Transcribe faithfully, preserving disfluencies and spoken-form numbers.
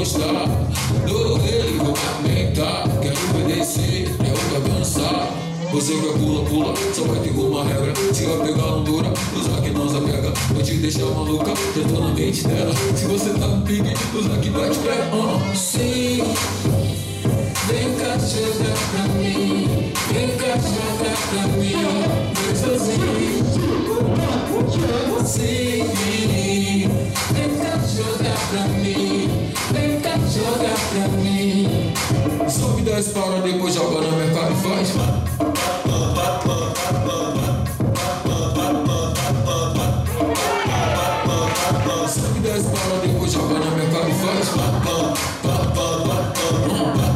gostar. Do rei, vou me aumentar. Quero obedecer, eu quero dançar. Você quer pula, pula, só vai ter uma regra. Se vai pegar, não dura, usa que não apega. Vou te deixar maluca, já tô na mente dela. Se você tá no pique, usa que vai te pegar. uh. Sim, vem cá jogar pra mim. Vem cá jogar pra mim. Vem sozinho. Sim, vem cá jogar pra mim. Vem cá jogar pra mim. Sobe dez para, depois joga na minha cara e faz. Sobe dez para, depois joga na minha cara e faz.